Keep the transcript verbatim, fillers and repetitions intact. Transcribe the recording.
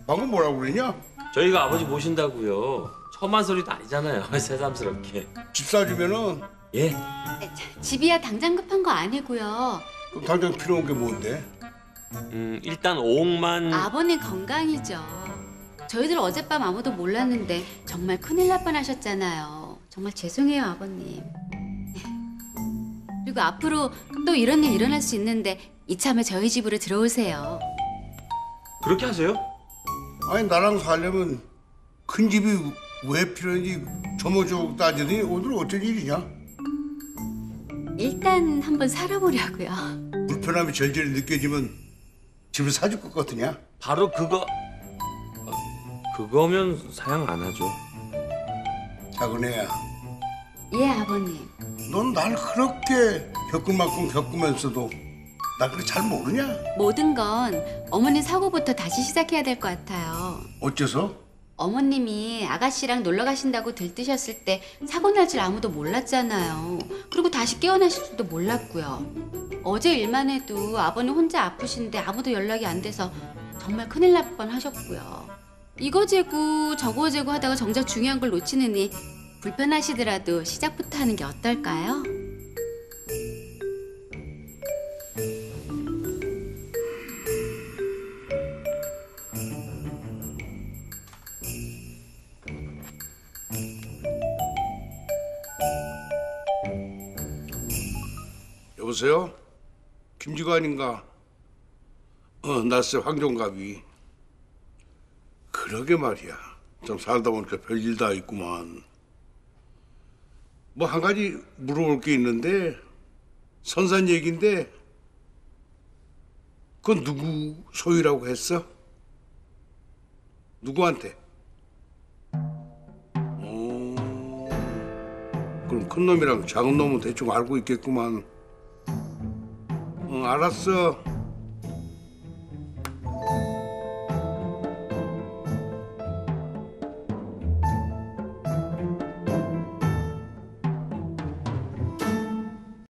방금 뭐라고 그랬냐? 저희가 아버지 모신다고요. 험한 소리도 아니잖아요. 새삼스럽게. 집 사주면은 예? 집이야 당장 급한 거 아니고요. 그럼 당장 필요한 게 뭔데? 음 일단 오억만. 아버님 건강이죠. 저희들 어젯밤 아무도 몰랐는데 정말 큰일 날 뻔하셨잖아요. 정말 죄송해요, 아버님. 그리고 앞으로 또 이런 일 일어날 수 있는데 이참에 저희 집으로 들어오세요. 그렇게 하세요? 아니 나랑 살려면 큰 집이 왜 필요한지 조목조목 따지더니 오늘 어쩐 일이냐? 일단 한번 살아보려고요. 불편함이 절절히 느껴지면 집을 사줄 것 같으냐? 바로 그거. 어, 그거면 사양 안 하죠. 작은 애야, 예, 아버님. 넌 날 그렇게 겪을 만큼 겪으면서도 날 그렇게 잘 모르냐? 모든 건 어머니 사고부터 다시 시작해야 될 것 같아요. 어째서? 어머님이 아가씨랑 놀러 가신다고 들뜨셨을 때 사고 날 줄 아무도 몰랐잖아요. 그리고 다시 깨어나실 줄도 몰랐고요. 어제 일만 해도 아버님 혼자 아프신데 아무도 연락이 안 돼서 정말 큰일 날 뻔하셨고요. 이거 재고 저거 재고 하다가 정작 중요한 걸 놓치느니 불편하시더라도 시작부터 하는 게 어떨까요? 여보세요? 김지관인가? 어, 나스 황종갑이. 그러게 말이야. 좀 살다 보니까 별일 다 있구만. 뭐 한 가지 물어볼 게 있는데 선산 얘기인데 그건 누구 소유라고 했어? 누구한테? 어, 그럼 큰 놈이랑 작은 놈은 대충 알고 있겠구만. 응, 알았어.